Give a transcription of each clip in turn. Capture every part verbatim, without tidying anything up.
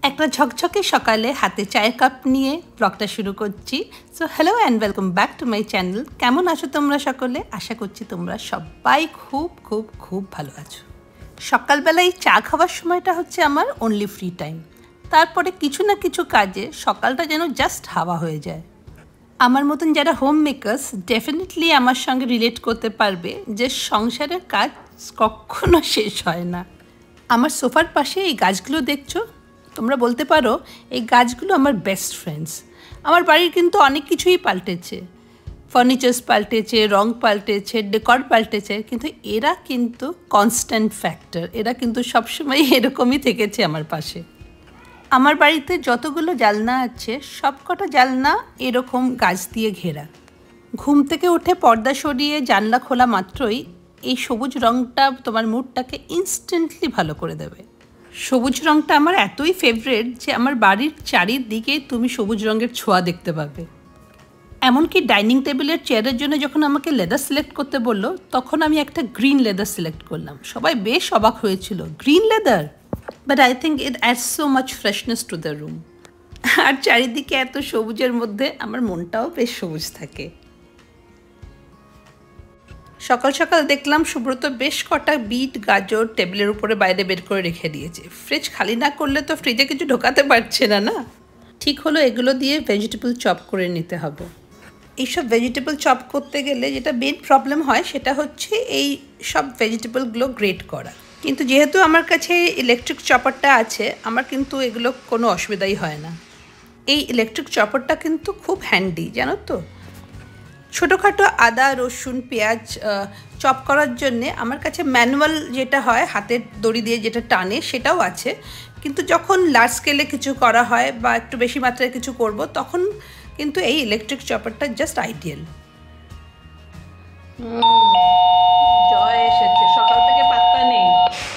একটা ঝকঝকে সকালে হাতে চায়ের কাপ নিয়ে ব্লগটা শুরু করছি। So hello and welcome back to my channel. কেমন আছো তোমরা সকলে? আশা করছি তোমরা সবাই খুব খুব খুব ভালো আছো। সকালবেলায় চা খাওয়ার সময়টা হচ্ছে আমার অনলি ফ্রি টাইম। তারপরে কিছু না কিছু কাজে সকালটা যেন জাস্ট হাওয়া হয়ে যায়। আমার মতন যারা হোম মেকার্স ডেফিনেটলি আমার সঙ্গে রিলেট করতে পারবে যে সংসারের কাজ কখনো শেষ হয় না। আমার সোফার পাশে এই গাছগুলো দেখছো, তোমরা বলতে পারো এই গাছগুলো আমার বেস্ট ফ্রেন্ডস। আমার বাড়ির কিন্তু অনেক কিছুই পাল্টেছে, ফার্নিচার্স পাল্টেছে, রং পাল্টেছে, ডেকর পাল্টেছে, কিন্তু এরা কিন্তু কনস্ট্যান্ট ফ্যাক্টর। এরা কিন্তু সবসময় এরকমই থেকেছে আমার পাশে। আমার বাড়িতে যতগুলো জানলা আছে সব কটা জানলা এরকম গাছ দিয়ে ঘেরা। ঘুম থেকে উঠে পর্দা সরিয়ে জানলা খোলা মাত্রই এই সবুজ রঙটা তোমার মুডটাকে ইনস্ট্যান্টলি ভালো করে দেবে। সবুজ রঙটা আমার এতই ফেভারিট যে আমার বাড়ির চারিদিকে তুমি সবুজ রঙের ছোঁয়া দেখতে পাবে। এমনকি ডাইনিং টেবিলের চেয়ারের জন্য যখন আমাকে লেদার সিলেক্ট করতে বললো তখন আমি একটা গ্রিন লেদার সিলেক্ট করলাম। সবাই বেশ অবাক হয়েছিল, green leather, but I think it adds so much freshness to the room. আর চারিদিকে এত সবুজের মধ্যে আমার মনটাও বেশ সবুজ থাকে। সকাল সকাল দেখলাম সুব্রত বেশ কটা বিট গাজর টেবিলের উপরে বাইরে বের করে রেখে দিয়েছে। ফ্রিজ খালি না করলে তো ফ্রিজে কিছু ঢোকাতে পারছে না না। ঠিক হলো, এগুলো দিয়ে ভেজিটেবল চপ করে নিতে হবে। এইসব ভেজিটেবল চপ করতে গেলে যেটা মেন প্রবলেম হয় সেটা হচ্ছে এই সব ভেজিটেবলগুলো গ্রেট করা। কিন্তু যেহেতু আমার কাছে ইলেকট্রিক চপারটা আছে, আমার কিন্তু এগুলো কোনো অসুবিধাই হয় না। এই ইলেকট্রিক চপারটা কিন্তু খুব হ্যান্ডি, জানো তো। ছোটোখাটো আদা রসুন পেঁয়াজ চপ করার জন্যে আমার কাছে ম্যানুয়াল যেটা হয় হাতের দড়ি দিয়ে যেটা টানে সেটাও আছে, কিন্তু যখন লার্জ স্কেলে কিছু করা হয় বা একটু বেশি মাত্রায় কিছু করব তখন কিন্তু এই ইলেকট্রিক চপারটা জাস্ট আইডিয়াল। জয় এসেছে, সকাল থেকে পাত্তা নেই।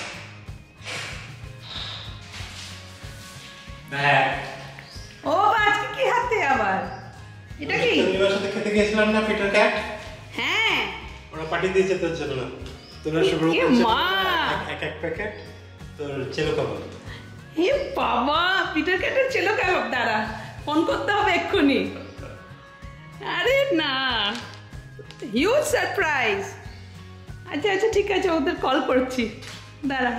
ও আজকে কি হাতে আবার এটা কি? তোর সাথে খেতে গিয়েছিলাম না পিটার ক্যাট? হ্যাঁ, ওরা পার্টি দিয়েছে তোর জন্য। তোরা শুভ এক এক প্যাকেট তোর চেলো কাবাব। হে বাবা, পিটার ক্যাটের চেলো কাবাব, দাঁড়া ফোন করতে হবে এক্ষুনি। আরে না, হিউজ সারপ্রাইজ। আচ্ছা আচ্ছা ঠিক আছে, ওদের কল করছি, দাঁড়া।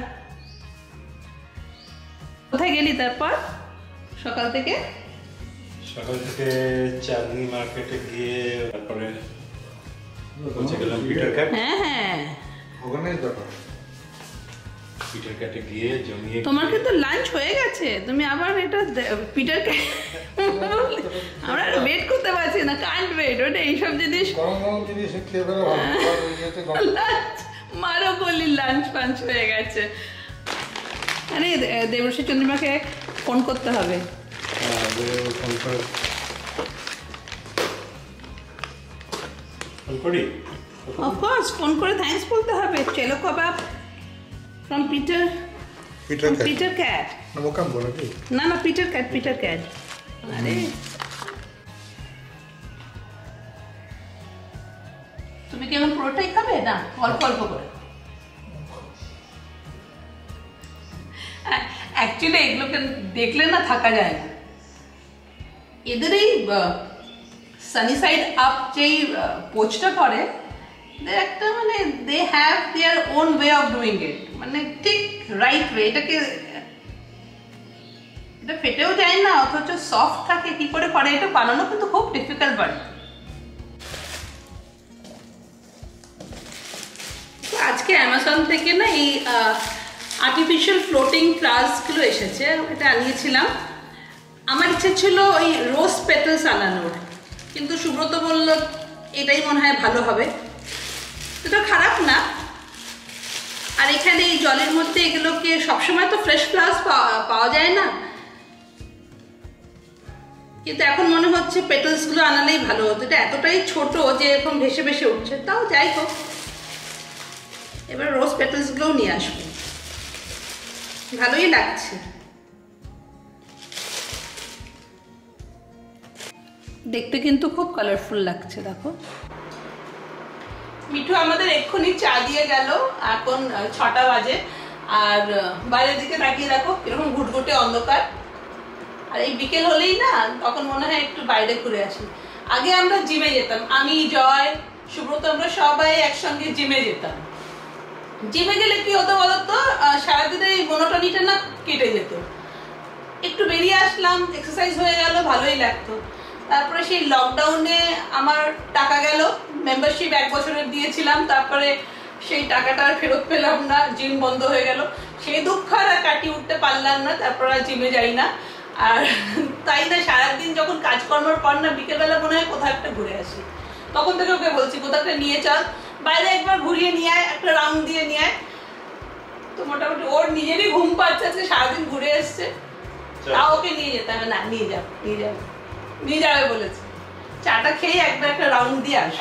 কোথায় গেলি তারপর সকাল থেকে? সকাল থেকে চাঁদনি মার্কেটে গিয়ে তারপরে পৌঁছে গেলাম পিটার ক্যাট। হ্যাঁ হ্যাঁ, ওখানে ব্যাপার পিটার ক্যাটে গিয়ে জমিয়ে। তোমার কিন্তু লাঞ্চ হয়ে গেছে, তুমি আবার এটা পিটার ক্যাট। আমরা ওয়েট করতে পারছি না, কান্ট ওয়েট। ওটা এইসব জিনিস লাঞ্চ মারো বলি, লাঞ্চ ফাঞ্চ হয়ে গেছে। আরে দেবশ্রী চন্দ্রিমাকে ফোন করতে হবে। ফোন করে ফোন করি অফকোর্স, ফোন করে থ্যাঙ্কস বলতে হবে। চেলো কাবাব from Peter Peter Cat. Peter Cat না মোকাম বলো কি? না না, পিটার ক্যাট, পিটার ক্যাট। আরে তুমি কি এখন পুরোটাই খাবে? না, অল্প অল্প করে। অ্যাকচুয়ালি এগুলোকে দেখলে না থাকা যায় না। এদের এই সানি সাইড আপ যেই পোচটা করে, একটা মানে they have their own way of doing it, মানে ঠিক রাইট ওয়ে। এটাকে এটা ফেটেও যায় না অথচ সফট থাকে। কি করে করে এটা বানানো কিন্তু খুব ডিফিকাল্ট বানানো। আজকে অ্যামাজন থেকে না এই আর্টিফিশিয়াল ফ্লোটিং ফ্লাওয়ার্সগুলো এসেছে, এটা আনিয়েছিলাম। আমার ইচ্ছে ছিল ওই রোজ পেটালস আনানোর, কিন্তু সুব্রত বলল এটাই মনে হয় ভালো হবে। এটা খারাপ না। আর এখানে এই জলের মধ্যে এগুলোকে সবসময় তো ফ্রেশ ফ্লাওয়ার্স পাওয়া যায় না, কিন্তু এখন মনে হচ্ছে পেটালসগুলো আনালেই ভালো হতো। এটা এতটাই ছোট যে এরকম ভেসে ভেসে উঠছে। তাও যাই হোক, এবার রোজ পেটালসগুলোও নিয়ে আসবো। ভালোই লাগছে দেখতে, কিন্তু খুব কালারফুল লাগছে। দেখো মিঠু আমাদের এক্ষুনি চা দিয়ে গেল, এখন ছটা বাজে। আর বাইরের দিকে তাকিয়ে দেখো কিরকম ঘুটঘুটে অন্ধকার। আর এই বিকেল হলেই না তখন মনে হয় একটু বাইরে ঘুরে আসি। আগে আমরা জিমে যেতাম, আমি জয় সুব্রত আমরা সবাই একসঙ্গে জিমে যেতাম। জিমে গেলে কি হতো বলতো, সারাদিনে এই মনোটনিটা না কেটে যেত। একটু বেরিয়ে আসলাম, এক্সারসাইজ হয়ে গেল, ভালোই লাগতো। তারপরে সেই লকডাউনে আমার টাকা গেল, মেম্বারশিপ এক বছরের দিয়েছিলাম, তারপরে সেই টাকাটা আর ফেরত পেলাম না, জিম বন্ধ হয়ে গেল। সেই দুঃখ আর কাটিয়ে উঠতে পারলাম না, তারপর আর জিমে যাই না। আর তাই না সারাদিন যখন কাজকর্মের পর না বিকেলবেলা মনে হয় কোথাও একটা ঘুরে আসি। তখন থেকে ওকে বলছি কোথাও একটা নিয়ে চল, বাইরে একবার ঘুরিয়ে নিয়ে আয়, একটা রাউন্ড দিয়ে নিয়ে আয়। তো মোটামুটি ওর নিজেরই ঘুম পাচ্ছে, আজকে সারাদিন ঘুরে এসছে, তাও ওকে নিয়ে যেতে হবে। না নিয়ে যাবো নিয়ে যাবো নিয়ে যাবে বলেছে। চাটা খেয়ে একবার একটা রাউন্ড দিয়ে আসছে।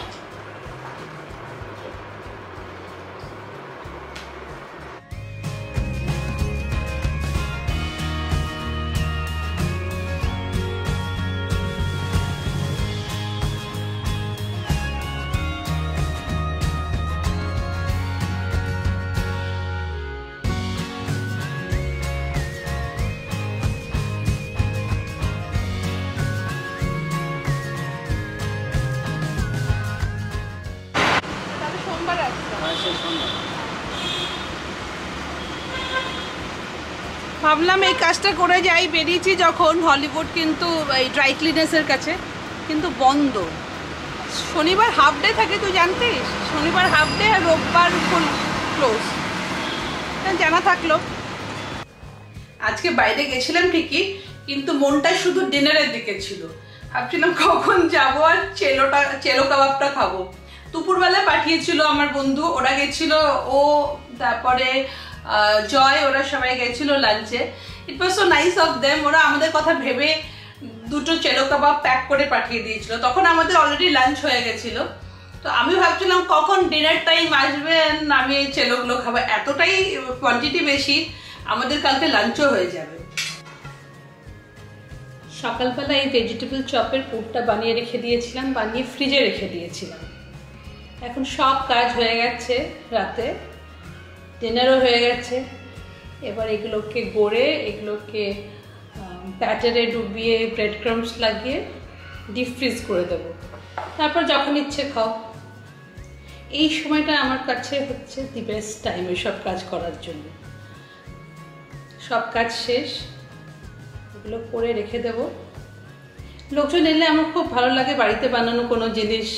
ভাবলাম এই কাজটা করে যাই, বেরিয়েছি যখন হলিউড কিন্তু এই ড্রাই ক্লিনার্সের কাছে, কিন্তু বন্ধ। শনিবার হাফ ডে থাকে, তুই জানতিস? শনিবার হাফ ডে আর রোববার ফুল ক্লোজ, জানা থাকলো। আজকে বাইরে গেছিলাম ঠিকই, কিন্তু মনটা শুধু ডিনারের দিকে ছিল। ভাবছিলাম কখন যাবো আর চেলোটা চেলো কাবাবটা খাবো। দুপুরবেলা পাঠিয়েছিল আমার বন্ধু, ওরা গেছিল, ও তারপরে জয়, ওরা সবাই গেছিল লাঞ্চে। It was so nice of them. ওরা আমাদের কথা ভেবে দুটো চেলো কাবাব প্যাক করে পাঠিয়ে দিয়েছিল। তখন আমাদের অলরেডি লাঞ্চ হয়ে গেছিল। তো আমি ভাবছিলাম কখন ডিনার টাইম আসবে, আমি এই চেলোগুলো খাবো। এতটাই কোয়ান্টিটি বেশি, আমাদের কালকে লাঞ্চও হয়ে যাবে। সকালবেলা এই ভেজিটেবল চপের পুরটা বানিয়ে রেখে দিয়েছিলাম, বানিয়ে ফ্রিজে রেখে দিয়েছিলাম। এখন সব কাজ হয়ে গেছে, রাতে ডিনারও হয়ে গেছে। এবার এগুলোকে গড়ে, এগুলোকে ব্যাটারে ডুবিয়ে ব্রেড ক্রাম্বস লাগিয়ে ডিপ ফ্রিজ করে দেবো, তারপর যখন ইচ্ছে খাও। এই সময়টা আমার কাছে হচ্ছে দি বেস্ট টাইম এসব কাজ করার জন্য। সব কাজ শেষ, এগুলো করে রেখে দেবো। লোকজন এলে আমার খুব ভালো লাগে বাড়িতে বানানো কোনো জিনিস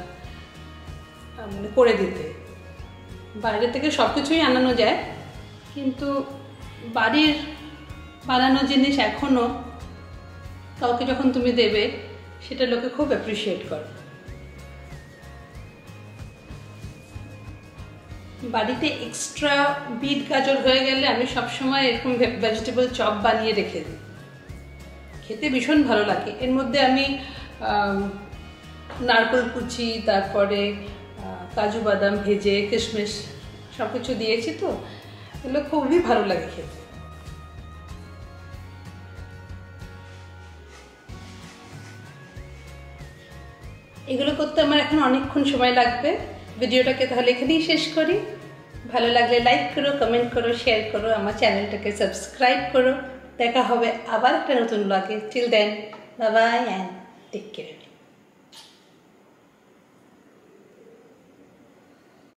মানে করে দিতে। বাইরে থেকে সব কিছুই আনানো যায়, কিন্তু বাড়ির বানানো জিনিস এখনও কাউকে যখন তুমি দেবে, সেটা লোকে খুব অ্যাপ্রিসিয়েট করে। বাড়িতে এক্সট্রা বিট গাজর হয়ে গেলে আমি সবসময় এরকম ভেজিটেবল চপ বানিয়ে রেখে দিই, খেতে ভীষণ ভালো লাগে। এর মধ্যে আমি নারকেল কুচি, তারপরে কাজু বাদাম ভেজে, কিশমিশ সব কিছু দিয়েছি, তো এগুলো খুবই ভালো লাগে খেতে। এগুলো করতে আমার এখন অনেকক্ষণ সময় লাগবে। ভিডিওটাকে তাহলে এখানেই শেষ করি। ভালো লাগলে লাইক করো, কমেন্ট করো, শেয়ার করো, আমার চ্যানেলটাকে সাবস্ক্রাইব করো। দেখা হবে আবার একটা নতুন ব্লগে। Till then, bye bye and take care.